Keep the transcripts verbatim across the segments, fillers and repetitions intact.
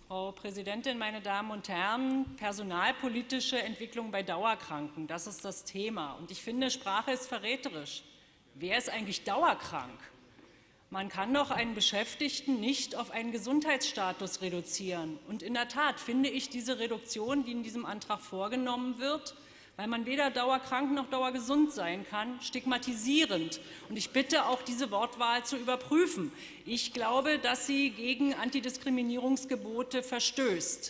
Frau Präsidentin, meine Damen und Herren! Personalpolitische Entwicklung bei Dauerkranken, das ist das Thema. Und ich finde, Sprache ist verräterisch. Wer ist eigentlich dauerkrank? Man kann doch einen Beschäftigten nicht auf einen Gesundheitsstatus reduzieren. Und in der Tat finde ich diese Reduktion, die in diesem Antrag vorgenommen wird, weil man weder dauerkrank noch dauergesund sein kann, stigmatisierend. Und ich bitte auch, diese Wortwahl zu überprüfen. Ich glaube, dass sie gegen Antidiskriminierungsgebote verstößt.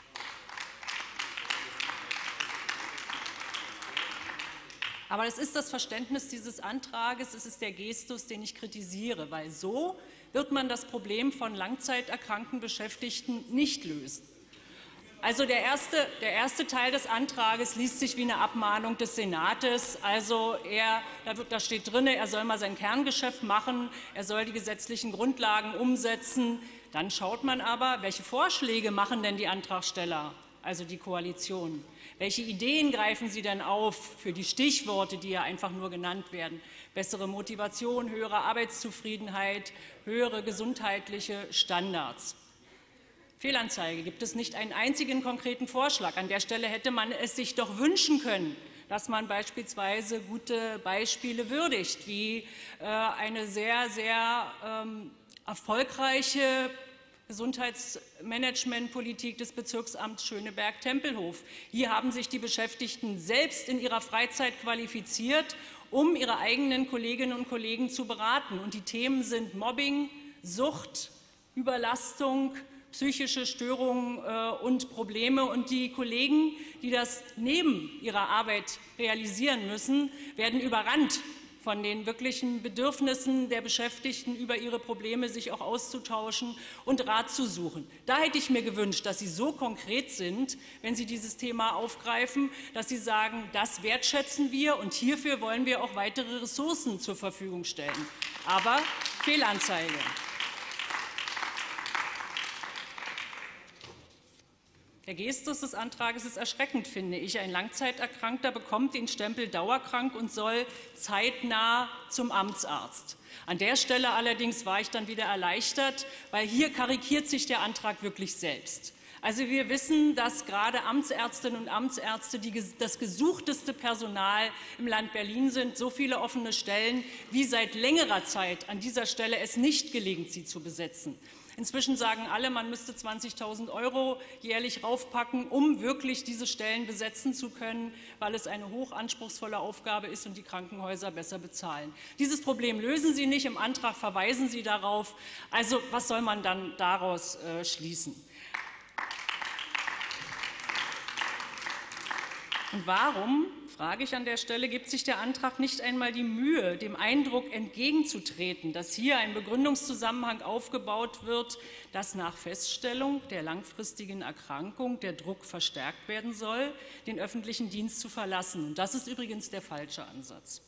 Aber es ist das Verständnis dieses Antrages, es ist der Gestus, den ich kritisiere, weil so wird man das Problem von langzeiterkrankten Beschäftigten nicht lösen. Also der erste, der erste Teil des Antrages liest sich wie eine Abmahnung des Senates. Also er, da, wird, da steht drin, er soll mal sein Kerngeschäft machen, er soll die gesetzlichen Grundlagen umsetzen. Dann schaut man aber, welche Vorschläge machen denn die Antragsteller, also die Koalition? Welche Ideen greifen sie denn auf für die Stichworte, die ja einfach nur genannt werden? Bessere Motivation, höhere Arbeitszufriedenheit, höhere gesundheitliche Standards. Fehlanzeige, gibt es nicht einen einzigen konkreten Vorschlag. An der Stelle hätte man es sich doch wünschen können, dass man beispielsweise gute Beispiele würdigt, wie äh, eine sehr, sehr ähm, erfolgreiche Gesundheitsmanagementpolitik des Bezirksamts Schöneberg-Tempelhof. Hier haben sich die Beschäftigten selbst in ihrer Freizeit qualifiziert, um ihre eigenen Kolleginnen und Kollegen zu beraten. Und die Themen sind Mobbing, Sucht, Überlastung, psychische Störungen äh, und Probleme. Und die Kollegen, die das neben ihrer Arbeit realisieren müssen, werden überrannt von den wirklichen Bedürfnissen der Beschäftigten, über ihre Probleme sich auch auszutauschen und Rat zu suchen. Da hätte ich mir gewünscht, dass Sie so konkret sind, wenn Sie dieses Thema aufgreifen, dass Sie sagen, das wertschätzen wir und hierfür wollen wir auch weitere Ressourcen zur Verfügung stellen. Aber Fehlanzeige. Der Gestus des Antrages ist erschreckend, finde ich. Ein Langzeiterkrankter bekommt den Stempel dauerkrank und soll zeitnah zum Amtsarzt. An der Stelle allerdings war ich dann wieder erleichtert, weil hier karikiert sich der Antrag wirklich selbst. Also wir wissen, dass gerade Amtsärztinnen und Amtsärzte die, das gesuchteste Personal im Land Berlin sind. So viele offene Stellen, wie seit längerer Zeit an dieser Stelle es nicht gelingt, sie zu besetzen. Inzwischen sagen alle, man müsste zwanzigtausend Euro jährlich raufpacken, um wirklich diese Stellen besetzen zu können, weil es eine hochanspruchsvolle Aufgabe ist und die Krankenhäuser besser bezahlen. Dieses Problem lösen Sie nicht, im Antrag verweisen Sie darauf. Also was soll man dann daraus äh, schließen? Und warum, frage ich an der Stelle, gibt sich der Antrag nicht einmal die Mühe, dem Eindruck entgegenzutreten, dass hier ein Begründungszusammenhang aufgebaut wird, dass nach Feststellung der langfristigen Erkrankung der Druck verstärkt werden soll, den öffentlichen Dienst zu verlassen? Und das ist übrigens der falsche Ansatz.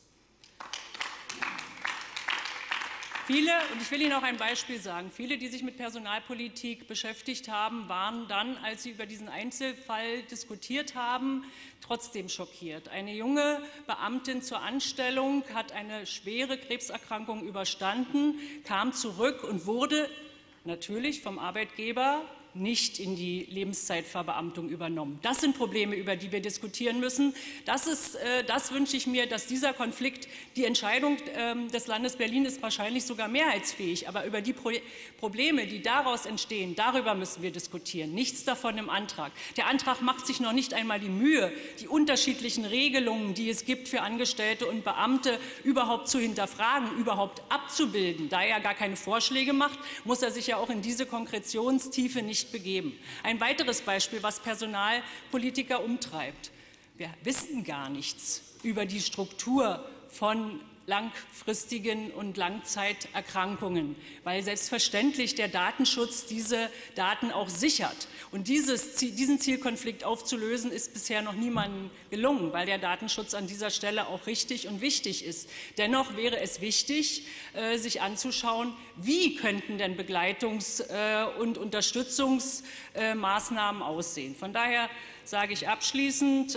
Viele, und ich will Ihnen auch ein Beispiel sagen, viele, die sich mit Personalpolitik beschäftigt haben, waren dann, als sie über diesen Einzelfall diskutiert haben, trotzdem schockiert. Eine junge Beamtin zur Anstellung hat eine schwere Krebserkrankung überstanden, kam zurück und wurde natürlich vom Arbeitgeber nicht in die Lebenszeitverbeamtung übernommen. Das sind Probleme, über die wir diskutieren müssen. Das, ist, äh, das wünsche ich mir, dass dieser Konflikt, die Entscheidung äh, des Landes Berlin ist wahrscheinlich sogar mehrheitsfähig, aber über die Pro Probleme, die daraus entstehen, darüber müssen wir diskutieren. Nichts davon im Antrag. Der Antrag macht sich noch nicht einmal die Mühe, die unterschiedlichen Regelungen, die es gibt für Angestellte und Beamte, überhaupt zu hinterfragen, überhaupt abzubilden. Da er gar keine Vorschläge macht, muss er sich ja auch in diese Konkretionstiefe nicht begeben. Ein weiteres Beispiel, was Personalpolitiker umtreibt. Wir wissen gar nichts über die Struktur von langfristigen und Langzeiterkrankungen, weil selbstverständlich der Datenschutz diese Daten auch sichert. Und dieses, diesen Zielkonflikt aufzulösen, ist bisher noch niemandem gelungen, weil der Datenschutz an dieser Stelle auch richtig und wichtig ist. Dennoch wäre es wichtig, sich anzuschauen, wie könnten denn Begleitungs- und Unterstützungsmaßnahmen aussehen. Von daher sage ich abschließend,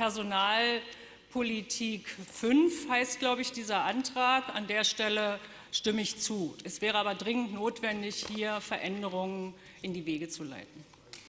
Personal Politik fünf heißt, glaube ich, dieser Antrag. An der Stelle stimme ich zu. Es wäre aber dringend notwendig, hier Veränderungen in die Wege zu leiten.